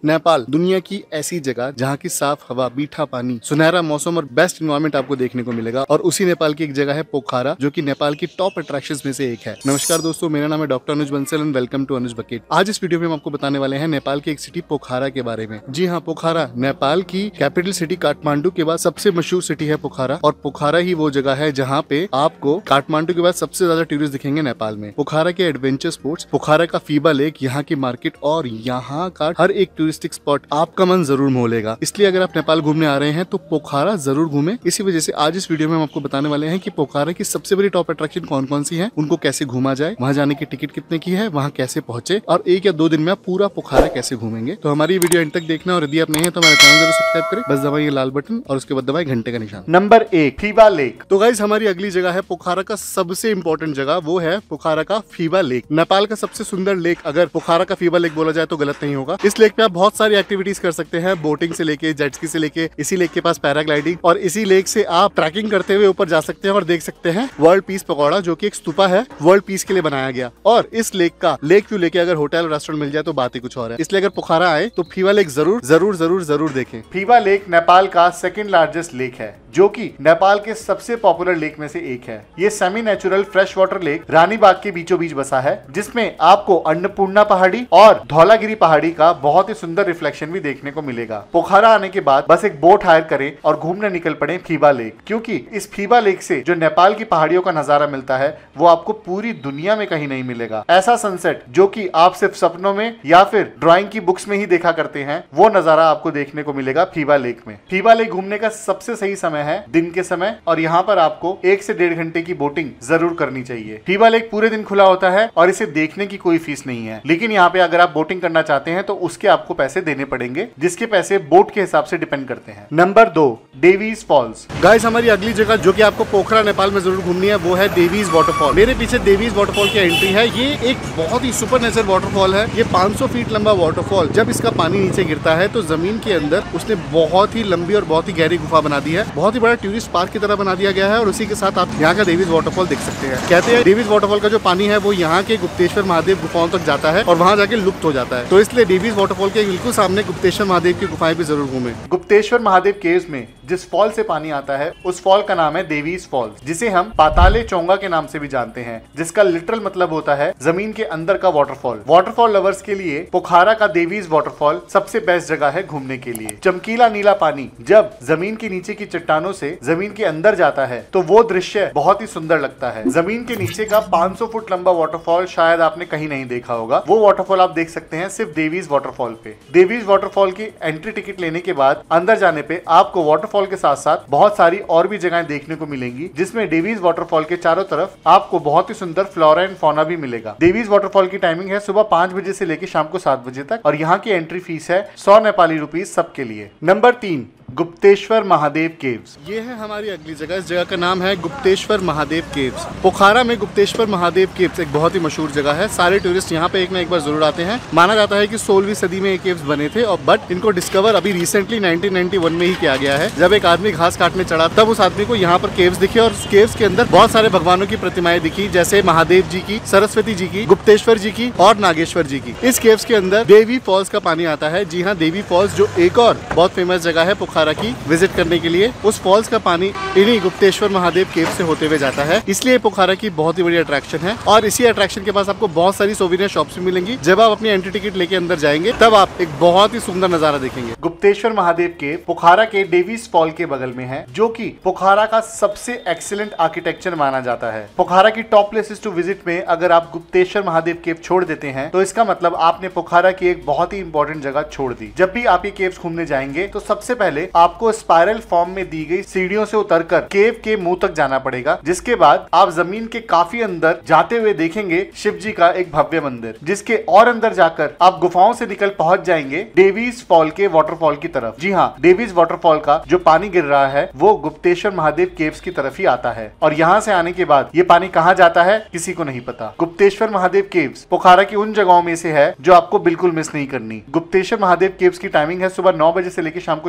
नेपाल दुनिया की ऐसी जगह जहाँ की साफ हवा, मीठा पानी, सुनहरा मौसम और बेस्ट एनवायरनमेंट आपको देखने को मिलेगा। और उसी नेपाल की एक जगह है पोखरा, जो कि नेपाल की टॉप अट्रैक्शंस में से एक है। नमस्कार दोस्तों, मेरा नाम है doctor Anuj Bansal and welcome to Anuj bucket. आज इस वीडियो में हम आपको बताने वाले हैं नेपाल की एक सिटी पोखरा के बारे में। जी हाँ, पोखरा नेपाल की कैपिटल सिटी काठमांडू के बाद सबसे मशहूर सिटी है पोखरा। और पोखरा ही वो जगह है जहाँ पे आपको काठमांडू के बाद सबसे ज्यादा टूरिस्ट दिखेंगे नेपाल में। पोखरा के एडवेंचर स्पोर्ट्स, पोखरा का फीबा लेक, यहाँ की मार्केट और यहाँ का हर एक टूरिस्टिक स्पॉट आपका मन जरूर मोह लेगा। इसलिए अगर आप नेपाल घूमने आ रहे हैं तो पोखरा जरूर घूमें। इसी वजह से आज इस वीडियो में हम आपको बताने वाले हैं कि पोखरा की सबसे बड़ी टॉप अट्रैक्शन कौन कौन सी है, उनको कैसे घूमा जाए, वहाँ जाने की टिकट कितने की है, वहाँ कैसे पहुंचे और 1 या 2 दिन में आप पूरा पोखरा कैसे घूमेंगे। तो हमारी वीडियो एंड तक देखना और यदि आप नहीं है तो हमारे चैनल जरूर सब्सक्राइब करें। बस दबाइए लाल बटन और उसके बाद दबाइए घंटे का निशान। Number 1, Phewa lake. तो गाइस, हमारी अगली जगह है पोखरा का सबसे इंपॉर्टेंट जगह, वो है पोखरा का फीबा लेक। नेपाल का सबसे सुंदर लेक अगर पोखरा का फीबा लेक बोला जाए तो गलत नहीं होगा। इस लेक पे आप बहुत सारी एक्टिविटीज कर सकते हैं, बोटिंग से लेके जेट स्की से लेके इसी लेक के पास पैराग्लाइडिंग, और इसी लेक से आप ट्रैकिंग करते हुए ऊपर जा सकते हैं और देख सकते हैं वर्ल्ड पीस पकौड़ा, जो कि एक स्तूपा है वर्ल्ड पीस के लिए बनाया गया। और इस लेक का लेक व्यू लेके अगर होटल और रेस्टोरेंट मिल जाए तो बात ही कुछ और है। इसलिए अगर पोखरा आए तो फीबा लेक जरूर जरूर जरूर जरूर देखें। फीबा लेक नेपाल का सेकंड लार्जेस्ट लेक है, जो कि नेपाल के सबसे पॉपुलर लेक में से एक है। ये semi natural fresh water lake Rani Bagh के बीचों बीच बसा है, जिसमें आपको अन्नपूर्णा पहाड़ी और धौलागिरी पहाड़ी का बहुत ही सुंदर रिफ्लेक्शन भी देखने को मिलेगा। पोखरा आने के बाद बस एक बोट हायर करें और घूमने निकल पड़े फीबा लेक, क्योंकि इस फीबा लेक से जो नेपाल की पहाड़ियों का नजारा मिलता है वो आपको पूरी दुनिया में कहीं नहीं मिलेगा। ऐसा सनसेट जो कि आप सिर्फ सपनों में या फिर ड्राइंग की बुक्स में ही देखा करते हैं, वो नजारा आपको देखने को मिलेगा फीबा लेक में। फीबा लेक घूमने का सबसे सही समय है दिन के समय, और यहाँ पर आपको 1 से 1.5 घंटे की बोटिंग जरूर करनी चाहिए। फीबा लेक पूरे दिन खुला होता है और इसे देखने की कोई फीस नहीं है, लेकिन यहाँ पे अगर आप बोटिंग करना चाहते हैं तो उसके आपको पैसे देने पड़ेंगे, जिसके पैसे बोट के हिसाब से डिपेंड करते हैं। Number 2, Devi's false. गाइस, हमारी अगली जगह जो कि आपको पोखरा नेपाल में जरूर घूमनी है वो है देवीज वाटरफॉल। मेरे पीछे देवीज वाटरफॉल की एंट्री है। ये एक बहुत ही सुपर नेचर वाटरफॉल है। ये 500 फीट लंबा वाटरफॉल, जब इसका पानी नीचे गिरता है तो जमीन के अंदर उसने बहुत ही लंबी और बहुत ही गहरी गुफा बना दी है। बहुत ही बड़ा टूरिस्ट पार्क की तरह बना दिया गया है और उसी के साथ आप यहाँ का देवीज वाटरफॉल देख सकते हैं। कहते हैं देवीज वाटरफॉल का जो पानी है वो यहाँ के गुप्तेश्वर महादेव गुफाओं तक जाता है और वहाँ जाके लुप्त हो जाता है। तो इसलिए देवीज वाटरफॉल के बिल्कुल सामने गुप्तेश्वर महादेव की गुफाएं भी जरूर घूमें। गुप्तेश्वर महादेव केव्स में जिस फॉल से पानी आता है उस फॉल का नाम है देवीज फॉल्स, जिसे हम पाताले चोंगा के नाम से भी जानते हैं, जिसका लिटरल मतलब होता है जमीन के अंदर का वाटरफॉल। वाटरफॉल लवर्स के लिए पोखरा का देवीज वाटरफॉल सबसे बेस्ट जगह है घूमने के लिए। चमकीला नीला पानी जब जमीन के नीचे की चट्टानों से जमीन के अंदर जाता है तो वो दृश्य बहुत ही सुंदर लगता है। जमीन के नीचे का 500 फुट लंबा वाटरफॉल शायद आपने कहीं नहीं देखा होगा। वो वाटरफॉल आप देख सकते हैं सिर्फ देवीज वाटरफॉल पे। देवीज वाटरफॉल की एंट्री टिकट लेने के बाद अंदर जाने पे आपको वाटरफॉल के साथ साथ बहुत सारी और भी जगहें देखने को मिलेंगी, जिसमें देवीज वाटरफॉल के चारों तरफ आपको बहुत ही सुंदर फ्लोरा एंड फौना भी मिलेगा। देवीज वाटरफॉल की टाइमिंग है सुबह 5 बजे से लेकर शाम को 7 बजे तक, और यहाँ की एंट्री फीस है 100 नेपाली रुपीज सबके लिए। Number 3, Gupteshwor Mahadev caves. ये है हमारी अगली जगह। इस जगह का नाम है गुप्तेश्वर महादेव केव्स। पोखरा में गुप्तेश्वर महादेव केव्स एक बहुत ही मशहूर जगह है। सारे टूरिस्ट यहाँ पे एक ना एक बार जरूर आते हैं। माना जाता है कि 16वीं सदी में ये केव्स बने थे, और बट इनको डिस्कवर अभी रिसेंटली 1991 में ही किया गया है। जब एक आदमी घास काटने चढ़ा तब उस आदमी को यहाँ पर केव्स दिखे, और केव्स के अंदर बहुत सारे भगवानों की प्रतिमाएं दिखी, जैसे महादेव जी की, सरस्वती जी की, गुप्तेश्वर जी की और नागेश्वर जी की। इस केव्स के अंदर देवी फॉल्स का पानी आता है। जी हाँ, देवी फॉल्स जो एक और बहुत फेमस जगह है पोखरा की विजिट करने के लिए। उस फॉल्स का पानी इन्हीं गुप्तेश्वर महादेव केव से होते हुए जाता है, इसलिए पोखरा की बहुत ही बड़ी अट्रैक्शन है। और इसी अट्रैक्शन के पास आपको बहुत सारी सोवेनियर शॉप्स भी मिलेंगी। जब आप अपनी एंट्री टिकट लेके अंदर जाएंगे तब आप एक बहुत ही सुंदर नजारा देखेंगे। गुप्तेश्वर महादेव केव पोखरा के देवीज फॉल के बगल में है, जो कि पोखरा का सबसे एक्सीलेंट आर्किटेक्चर माना जाता है। पोखरा की टॉप प्लेसेस टू विजिट में अगर आप गुप्तेश्वर महादेव केव छोड़ देते हैं तो इसका मतलब आपने पोखरा की एक बहुत ही इंपॉर्टेंट जगह छोड़ दी। जब भी आप ये केव्स घूमने जाएंगे तो सबसे पहले आपको स्पाइरल फॉर्म में दी गई सीढ़ियों से उतरकर केव के मुंह तक जाना पड़ेगा, जिसके बाद आप जमीन के काफी अंदर जाते हुए देखेंगे शिव जी का एक भव्य मंदिर, जिसके और अंदर जाकर आप गुफाओं से निकल पहुंच जाएंगे देवीज फॉल के वाटरफॉल की तरफ। जी हाँ, देवीज वाटरफॉल का जो पानी गिर रहा है वो गुप्तेश्वर महादेव केव्स की तरफ ही आता है, और यहाँ से आने के बाद ये पानी कहाँ जाता है किसी को नहीं पता। गुप्तेश्वर महादेव केव्स पोखरा की उन जगहों में से है जो आपको बिल्कुल मिस नहीं करनी। गुप्तेश्वर महादेव केव्स की टाइमिंग है सुबह 9 बजे से लेकर शाम को 6 बजे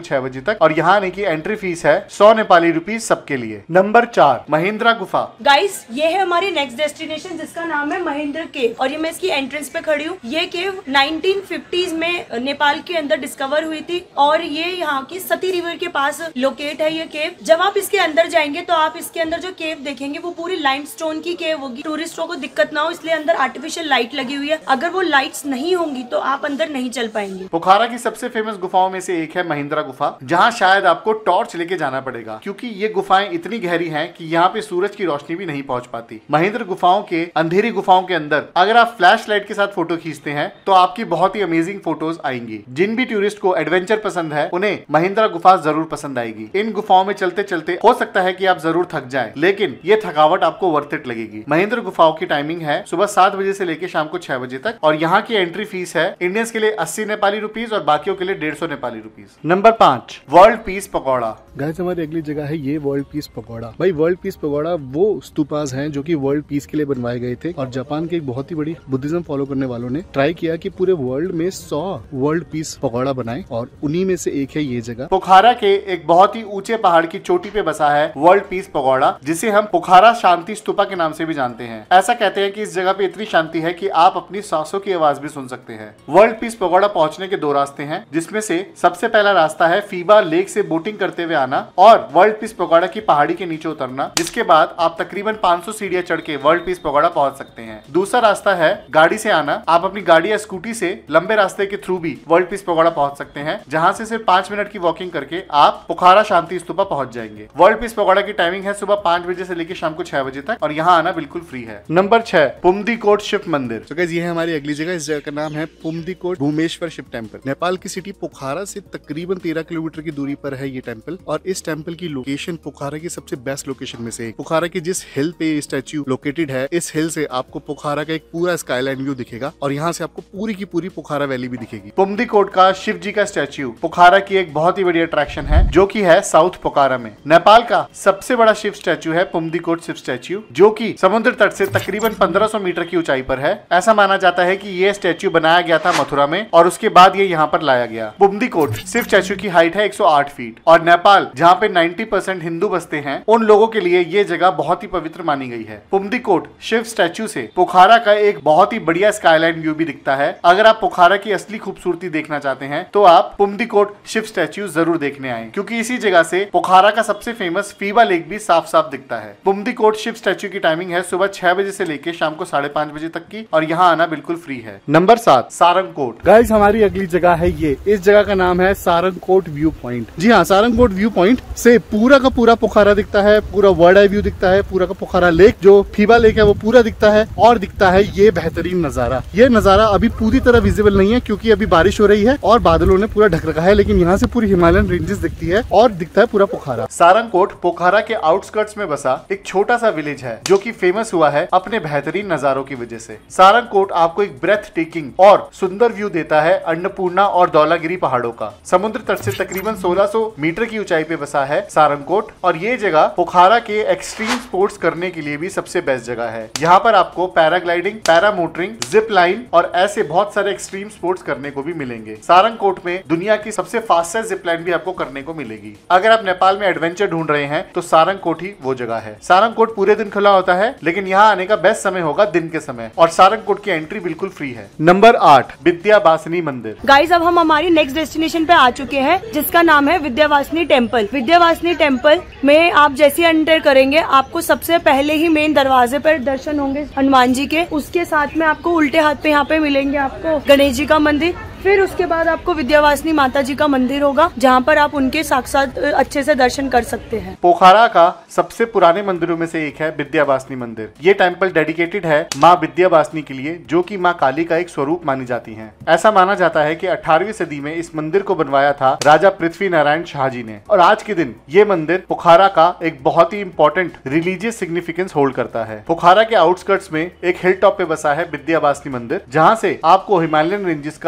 तक और यहाँ आने की एंट्री फीस है 100 नेपाली रुपीज सबके लिए। नंबर 4 महिंद्रा गुफा। गाइस ये है हमारी नेक्स्ट डेस्टिनेशन जिसका नाम है महेंद्र केव और ये मैं इसकी एंट्रेंस पे खड़ी हूँ। ये केव 1950s में नेपाल के अंदर डिस्कवर हुई थी और ये यहाँ की सती रिवर के पास लोकेट है ये केव। जब आप इसके अंदर जाएंगे तो आप इसके अंदर जो केव देखेंगे वो पूरी लाइमस्टोन की केव होगी। टूरिस्टों को दिक्कत ना हो इसलिए अंदर आर्टिफिशियल लाइट लगी हुई है। अगर वो लाइट्स नहीं होंगी तो आप अंदर नहीं चल पाएंगे। पोखरा की सबसे फेमस गुफाओं में से एक है महिंद्रा गुफा, जहाँ शायद आपको टॉर्च लेके जाना पड़ेगा क्योंकि ये गुफाएं इतनी गहरी हैं कि यहाँ पे सूरज की रोशनी भी नहीं पहुंच पाती। महिंद्र गुफाओं के अंधेरी गुफाओं के अंदर अगर आप फ्लैश लाइट के साथ फोटो खींचते हैं तो आपकी बहुत ही अमेजिंग फोटोज आएंगी। जिन भी टूरिस्ट को एडवेंचर पसंद है उन्हें महिंद्रा गुफा जरूर पसंद आएगी। इन गुफाओं में चलते चलते हो सकता है कि आप जरूर थक जाएं, लेकिन ये थकावट आपको वर्थ इट लगेगी। महिंद्र गुफाओं की टाइमिंग है सुबह 7 बजे से लेकर शाम को 6 बजे तक और यहाँ की एंट्री फीस है इंडियंस के लिए 80 नेपाली रुपीज और बाकियों के लिए 150 Nepali rupees. Number 5 world peace pagoda. Guys हमारी अगली जगह है ये वर्ल्ड पीस पकौड़ा। भाई वर्ल्ड पीस पकौड़ा वो स्तूपास हैं जो कि वर्ल्ड पीस के लिए बनवाए गए थे और जापान के एक बहुत ही बड़ी बुद्धिज्म फॉलो करने वालों ने ट्राई किया कि पूरे वर्ल्ड में 100 वर्ल्ड पीस पकौड़ा बनाए और उन्हीं में से एक है ये जगह। पोखरा के एक बहुत ही ऊंचे पहाड़ की चोटी पे बसा है वर्ल्ड पीस पकौड़ा, जिसे हम पोखरा शांति स्तूपा के नाम से भी जानते हैं। ऐसा कहते हैं कि इस जगह पे इतनी शांति है कि आप अपनी सांसों की आवाज भी सुन सकते हैं। वर्ल्ड पीस पकौड़ा पहुंचने के 2 रास्ते हैं, जिसमें से सबसे पहला रास्ता है फीबा लेक से बोटिंग करते हुए आना और वर्ल्ड पीस पकौड़ा की पहाड़ी के नीचे उतरना, जिसके बाद आप तकरीबन 500 सीढ़ियां चढ़ के वर्ल्ड पीस पकौड़ा पहुंच सकते हैं। दूसरा रास्ता है गाड़ी से आना। आप अपनी गाड़ी या स्कूटी से लंबे रास्ते के थ्रू भी वर्ल्ड पीस पकौड़ा पहुंच सकते हैं, जहां से सिर्फ 5 मिनट की वॉकिंग करके आप पोखरा शांति स्तूपा पहुंच जाएंगे। वर्ल्ड पीस पकौड़ा की टाइमिंग है सुबह 5 बजे से लेकर शाम को 6 बजे तक और यहाँ आना बिल्कुल फ्री है। नंबर 6 पुमदीकोट शिव मंदिर। तो गाइस ये है हमारी अगली जगह। इस जगह का नाम है पुमदीकोट भूमेश्वर शिव टेम्पल। नेपाल की सिटी पोखरा से तकरीबन 13 किलोमीटर की दूरी पर है ये टेम्पल और इस टेम्पल की लोकेशन पोखरा की सबसे बेस्ट लोकेशन में से एक। पोखरा की जिस हिल पे स्टैच्यू लोकेटेड है, इस हिल से आपको पोखरा का एक पूरा स्काईलाइन व्यू दिखेगा और यहाँ से आपको पूरी की पूरी पोखरा वैली भी दिखेगी। पुमदीकोट का शिव जी का स्टैच्यू पोखरा की एक बहुत ही बड़ी अट्रैक्शन है, जो कि है साउथ पोखरा में। नेपाल का सबसे बड़ा शिव स्टैच्यू है पुमदीकोट शिव स्टैच्यू, जो कि समुद्र तट से तकरीबन 1500 मीटर की ऊंचाई पर है। ऐसा माना जाता है कि ये स्टैच्यू बनाया गया था मथुरा में और उसके बाद ये यहाँ पर लाया गया। पुमदीकोट शिव स्टैच्यू की हाइट है 108 फीट और नेपाल जहाँ पे 90% हिंदू बसते हैं, उन लोगों के लिए ये जगह बहुत ही पवित्र मानी गई है। पुमदीकोट शिव स्टैच्यू से पोखरा का एक बहुत ही बढ़िया स्काईलाइन व्यू भी दिखता है। अगर आप पोखरा की असली खूबसूरती देखना चाहते हैं तो आप पुमदीकोट शिव स्टैच्यू जरूर देखने आए, क्योंकि इसी जगह से पोखरा का सबसे फेमस फीबा लेक भी साफ साफ दिखता है। पुमदीकोट शिव स्टैच्यू की टाइमिंग है सुबह 6 बजे से लेकर शाम को 5:30 बजे तक की और यहाँ आना बिल्कुल फ्री है। नंबर 7 सारंगकोट। गाइस हमारी अगली जगह है ये। इस जगह का नाम है सारंगकोट व्यू पॉइंट। जी हाँ, सारंगकोट व्यू पॉइंट से पूरा का पूरा पोखरा दिखता है, पूरा वर्ल्ड आई व्यू दिखता है, पूरा का पोखरा लेक जो फीबा लेक है वो पूरा दिखता है और दिखता है ये बेहतरीन नजारा। ये नजारा अभी पूरी तरह विजिबल नहीं है क्योंकि अभी बारिश हो रही है और बादलों ने पूरा ढक रखा है, लेकिन यहाँ से पूरी हिमालयन रेंजेस दिखती है और दिखता है पूरा पोखरा। सारंगकोट पोखरा के आउटस्कर्ट्स में बसा एक छोटा सा विलेज है जो कि फेमस हुआ है अपने बेहतरीन नजारों की वजह से। सारंगकोट आपको एक ब्रेथ टेकिंग और सुंदर व्यू देता है अन्नपूर्णा और धौलागिरी पहाड़ों का। समुद्र तट से तकरीबन 1600 मीटर की ऊंचाई पे बसा है सारंगकोट और ये जगह पोखरा के एक्सट्रीम स्पोर्ट्स करने के लिए भी सबसे बेस्ट जगह है। यहाँ पर आपको पैराग्लाइडिंग, पैरामोटरिंग, जिप लाइन और ऐसे बहुत सारे एक्सट्रीम स्पोर्ट्स करने को भी मिलेंगे। सारंगकोट में दुनिया की सबसे फास्टेस्ट जिप लाइन भी आपको करने को मिलेगी। अगर आप नेपाल में एडवेंचर ढूंढ रहे हैं तो सारंगकोट ही वो जगह है। सारंगकोट पूरे दिन खुला होता है, लेकिन यहाँ आने का बेस्ट समय होगा दिन के समय और सारंगकोट की एंट्री बिल्कुल फ्री है। नंबर 8 विद्यावासिनी मंदिर। गाइस अब हम हमारी नेक्स्ट डेस्टिनेशन पे आ चुके हैं जिसका नाम है विद्यावासिनी टेम्पल। विद्यावासिनी टेम्पल में आप जैसे एंटर करेंगे आपको सबसे पहले ही मेन दरवाजे पर दर्शन होंगे हनुमान जी के। उसके साथ में आपको उल्टे हाथ पे यहाँ पे मिलेंगे आपको गणेश जी का मंदिर। फिर उसके बाद आपको विद्यावासिनी माता जी का मंदिर होगा जहाँ पर आप उनके साक्षात अच्छे से दर्शन कर सकते हैं। पोखरा का सबसे पुराने मंदिरों में से एक है विद्यावासिनी मंदिर। ये टेम्पल डेडिकेटेड है माँ विद्यावासिनी के लिए, जो कि माँ काली का एक स्वरूप मानी जाती हैं। ऐसा माना जाता है कि 18वीं सदी में इस मंदिर को बनवाया था राजा पृथ्वी नारायण शाह जी ने और आज के दिन ये मंदिर पोखरा का एक बहुत ही इंपॉर्टेंट रिलीजियस सिग्निफिकेंस होल्ड करता है। पोखरा के आउटस्कर्ट्स में एक हिल टॉप पे बसा है विद्यावासिनी मंदिर, जहाँ से आपको हिमालयन रेंजेस का एक बहुत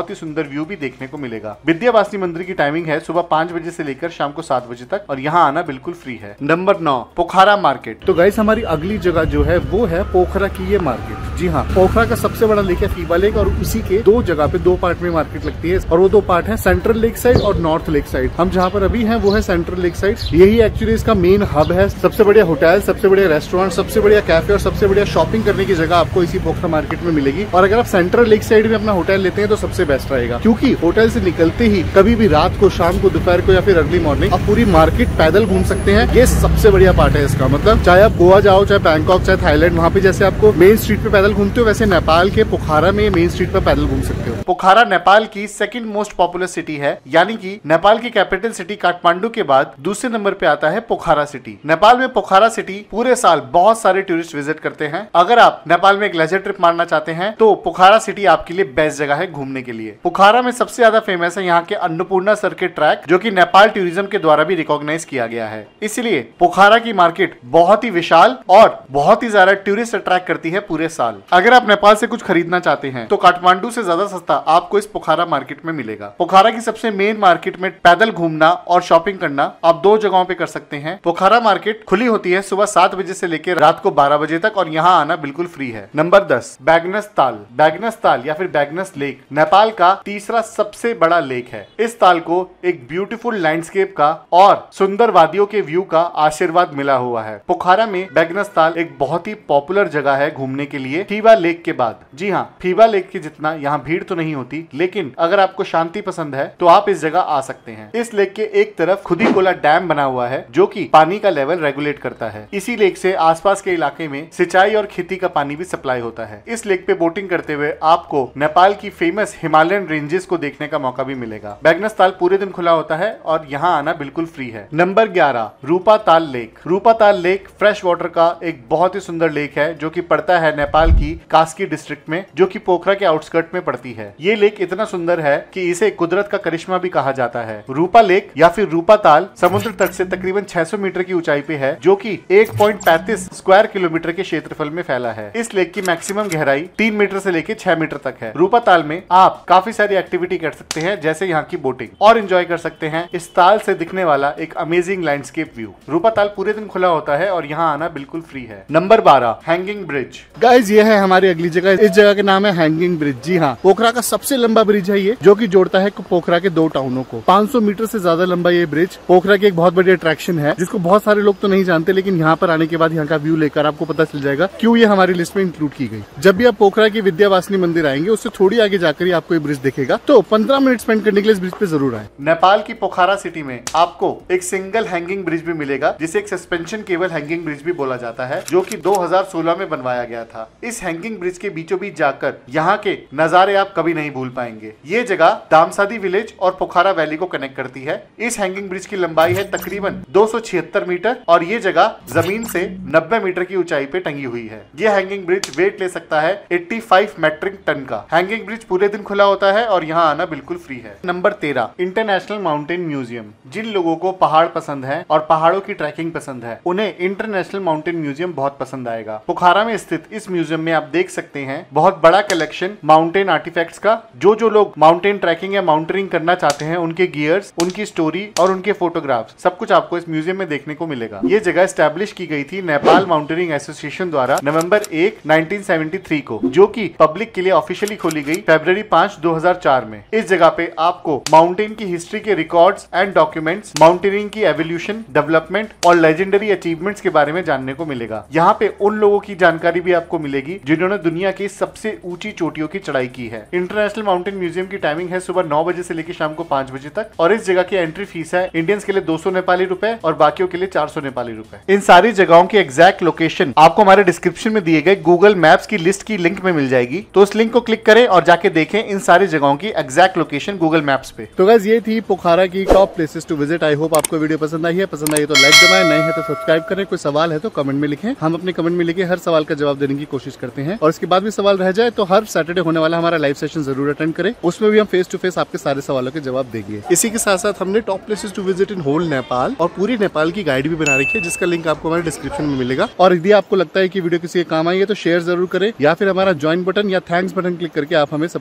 बहुत ही सुंदर व्यू भी देखने को मिलेगा। विद्यावासिनी मंदिर की टाइमिंग है सुबह 5 बजे से लेकर शाम को 7 बजे तक और यहाँ आना बिल्कुल फ्री है। Number 9 Pokhara market. तो गाइस हमारी अगली जगह जो है वो है पोखरा की ये मार्केट। जी हाँ, पोखरा का सबसे बड़ा लेक है फीबा लेक और उसी के दो जगह पे 2 पार्ट में मार्केट लगती है और वो 2 पार्ट है सेंट्रल लेक साइड और नॉर्थ लेक साइड। हम जहाँ पर अभी हैं वो है सेंट्रल लेक साइड। यही एक्चुअली इसका मेन हब है। सबसे बढ़िया होटल, सबसे बढ़िया रेस्टोरेंट, सबसे बढ़िया कैफे और सबसे बढ़िया शॉपिंग करने की जगह आपको इसी पोखरा मार्केट में मिलेगी। और अगर आप सेंट्रल लेक साइड में अपना होटल लेते हैं तो सबसे बेस्ट रहेगा, क्योंकि होटल से निकलते ही कभी भी रात को, शाम को, दोपहर को या फिर अर्ली मॉर्निंग आप पूरी मार्केट पैदल घूम सकते हैं। ये सबसे बढ़िया पार्ट है इसका। मतलब चाहे आप गोवा जाओ, चाहे बैंकॉक, चाहे थाईलैंड, वहाँ पे जैसे आपको मेन स्ट्रीट पे पैदल घूमते हो, वैसे नेपाल के पोखरा में मेन स्ट्रीट पे पैदल घूम सकते हो। पोखरा नेपाल की सेकंड मोस्ट पॉपुलर सिटी है, यानी कि नेपाल की कैपिटल सिटी काठमांडू के बाद दूसरे नंबर पे आता है पोखरा सिटी। नेपाल में पोखरा सिटी पूरे साल बहुत सारे टूरिस्ट विजिट करते हैं। अगर आप नेपाल में एक लेजर ट्रिप मारना चाहते हैं तो पोखरा सिटी आपके लिए बेस्ट जगह है घूमने के लिए। पोखरा में सबसे ज्यादा फेमस है यहाँ के अन्नपूर्णा सर्किट ट्रैक, जो कि नेपाल टूरिज्म के द्वारा भी रिकॉग्नाइज किया गया है। इसलिए पोखरा की मार्केट बहुत ही विशाल और बहुत ही ज्यादा टूरिस्ट अट्रैक्ट करती है पूरे साल। अगर आप नेपाल से कुछ खरीदना चाहते हैं तो काठमांडू से ज्यादा सस्ता आपको इस पोखरा मार्केट में मिलेगा। पोखरा की सबसे मेन मार्केट में पैदल घूमना और शॉपिंग करना आप 2 जगहों पे कर सकते हैं। पोखरा मार्केट खुली होती है सुबह 7 बजे से लेकर रात को 12 बजे तक और यहाँ आना बिल्कुल फ्री है। नंबर 10 बैगनस ताल। बैगनस ताल या फिर बैगनस लेक नेपाल का तीसरा सबसे बड़ा लेक है। इस ताल को एक ब्यूटीफुल लैंडस्केप का और सुंदर वादियों के व्यू का आशीर्वाद मिला हुआ है। पोखरा में बैगनस ताल एक बहुत ही पॉपुलर जगह है घूमने के लिए फीबा लेक के बाद। जी हाँ, फीबा लेक के जितना यहाँ भीड़ तो नहीं होती, लेकिन अगर आपको शांति पसंद है तो आप इस जगह आ सकते हैं। इस लेक के एक तरफ खुदीकोला डैम बना हुआ है जो कि पानी का लेवल रेगुलेट करता है। इसी लेक से आसपास के इलाके में सिंचाई और खेती का पानी भी सप्लाई होता है। इस लेक पे बोटिंग करते हुए आपको नेपाल की फेमस हिमालयन रेंजेस को देखने का मौका भी मिलेगा। बैगनस ताल पूरे दिन खुला होता है और यहाँ आना बिल्कुल फ्री है। नंबर 11 रूपा ताल लेक। रूपा ताल लेक फ्रेश वाटर का एक बहुत ही सुंदर लेक है जो कि पड़ता है नेपाल की कास्की डिस्ट्रिक्ट में, जो कि पोखरा के आउटस्कर्ट में पड़ती है। ये लेक इतना सुंदर है कि इसे कुदरत का करिश्मा भी कहा जाता है। रूपा लेक या फिर रूपा ताल समुद्र तट से तकरीबन 600 मीटर की ऊंचाई पे है, जो कि 1.35 स्क्वायर किलोमीटर के क्षेत्रफल में फैला है। इस लेक की मैक्सिमम गहराई 3 मीटर से लेकर 6 मीटर तक है। रूपा ताल में आप काफी सारी एक्टिविटी कर सकते हैं, जैसे यहाँ की बोटिंग, और एंजॉय कर सकते हैं इस ताल से दिखने वाला एक अमेजिंग लैंडस्केप व्यू। रूपा ताल पूरे दिन खुला होता है और यहाँ आना बिल्कुल फ्री है। Number 12 hanging bridge. गाइस ये है हमारी अगली जगह। इस जगह के नाम है हैंगिंग ब्रिज। जी हाँ, पोखरा का सबसे लंबा ब्रिज है ये, जो कि जोड़ता है पोखरा के 2 टाउनों को। 500 मीटर से ज्यादा लंबा ये ब्रिज पोखरा की एक बहुत बड़ी अट्रैक्शन है, जिसको बहुत सारे लोग तो नहीं जानते, लेकिन यहाँ पर आने के बाद यहाँ का व्यू लेकर आपको पता चल जाएगा क्यों ये हमारी लिस्ट में इंक्लूड की गई। जब भी आप पोखरा की विद्यावासिनी मंदिर आएंगे उससे थोड़ी आगे जाकर ही आपको ये ब्रिज दिखेगा, तो 15 मिनट स्पेंड करने के लिए इस ब्रिज पे जरूर आए। नेपाल की पोखरा सिटी में आपको एक सिंगल हैंगिंग ब्रिज भी मिलेगा, जिसे एक सस्पेंशन केबल हैंगिंग ब्रिज भी बोला जाता है, जो कि 2016 में बनवाया गया था। इस हैंगिंग ब्रिज के बीचों बीच जाकर यहाँ के नजारे आप कभी नहीं भूल पाएंगे। ये जगह दामसादी विलेज और पोखरा वैली को कनेक्ट करती है। इस हैंगिंग ब्रिज की लंबाई है तकरीबन 276 मीटर और ये जगह जमीन से 90 मीटर की ऊंचाई पे टंगी हुई है। ये हैंगिंग ब्रिज वेट ले सकता है 85 मैट्रिक टन का। हैंगिंग ब्रिज पूरे दिन खुला होता है और यहाँ आना बिल्कुल फ्री है। Number 13 international mountain museum. जिन लोगों को पहाड़ पसंद है और पहाड़ों की ट्रैकिंग पसंद है, उन्हें इंटरनेशनल माउंटेन म्यूजियम बहुत पसंद आएगा। पोखरा में स्थित इस म्यूजियम में आप देख सकते हैं बहुत बड़ा कलेक्शन माउंटेन आर्टिफैक्ट्स का। जो लोग माउंटेन ट्रैकिंग या माउंटेनिंग करना चाहते हैं, उनके गियर्स, उनकी स्टोरी और उनके फोटोग्राफ्स, सब कुछ आपको इस म्यूजियम में देखने को मिलेगा। ये जगह एस्टैब्लिश की गई थी नेपाल माउंटेनिंग एसोसिएशन द्वारा नवंबर 1, 1973 को, जो कि पब्लिक के लिए ऑफिशियली खोली गई फरवरी 5, 2004 में। इस जगह पे आपको माउंटेन की हिस्ट्री के रिकॉर्ड्स एंड डॉक्यूमेंट्स, माउंटेनिंग की एवोल्यूशन, डेवलपमेंट और लेजेंडरी अचीवमेंट्स के बारे में जानने को मिलेगा। यहाँ पे उन लोगों की जानकारी भी आपको मिलेगी जिन्होंने दुनिया की सबसे ऊंची चोटियों की चढ़ाई की है। इंटरनेशनल माउंटेन म्यूजियम की टाइमिंग है सुबह 9 बजे से लेकर शाम को 5 बजे तक और इस जगह की एंट्री फीस है इंडियंस के लिए 200 नेपाली रुपए और बाकियों के लिए 400 नेपाली रुपए। इन सारी जगहों की एग्जैक्ट लोकेशन आपको हमारे डिस्क्रिप्शन में दिए गए गूगल मैप्स की लिस्ट की लिंक में मिल जाएगी, तो उस लिंक को क्लिक करें और जाके देखें इन सारी जगहों की एग्जैक्ट लोकेशन गूगल मैप्स पे। तो गाइस ये थी पोखरा की top places to visit. I hope आपको वीडियो पसंद आई है। पसंद आई तो लाइक दबाएं, नहीं है तो सब्सक्राइब करें। कोई सवाल है तो कमेंट में लिखें, हम अपने कमेंट में लिखे हर सवाल का जवाब देने की कोशिश करते हैं। और इसके बाद भी सवाल रह जाए तो हर सैटरडे होने वाला हमारा लाइव सेशन जरूर अटेंड करें, उसमें भी हम फेस टू फेस आपके सारे सवालों के जवाब देंगे। इसी के साथ साथ हमने top places to visit in whole Nepal और पूरी नेपाल की गाइड भी बना रखी है, जिसका लिंक आपको हमारे डिस्क्रिप्शन में मिलेगा। और यदि आपको लगता है कि वीडियो किसी के काम आई है तो शेयर जरूर करें, या फिर हमारा ज्वाइन बटन या थैंक्स बटन क्लिक करके आप हमें सपोर्ट भी कर सकते हैं।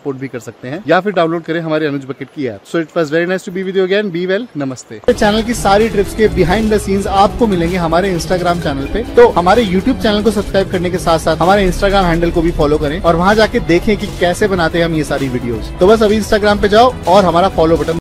सकते हैं, या फिर डाउनलोड करें हमारे अनुज बकेट की app. So it was very nice to be with you again. Be well, namaste. Channel की सारी ट्रिप्स के बिहाइंड द सीन्स आपको मिलेंगे हमारे इंस्टाग्राम चैनल पे, तो हमारे यूट्यूब चैनल को सब्सक्राइब करने के साथ साथ हमारे इंस्टाग्राम हैंडल को भी फॉलो करें और वहां जाके देखें कि कैसे बनाते हैं हम ये सारी वीडियोस। तो बस अभी इंस्टाग्राम पे जाओ और हमारा फॉलो बटन